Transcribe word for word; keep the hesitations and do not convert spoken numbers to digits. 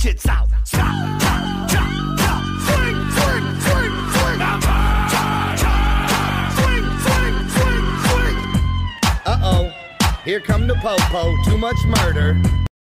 Kids out. Stop, chop, chop, chop. Swing, swing, swing, swing. Swing, swing, swing, swing. Uh-oh, here come the po-po. Too much murder.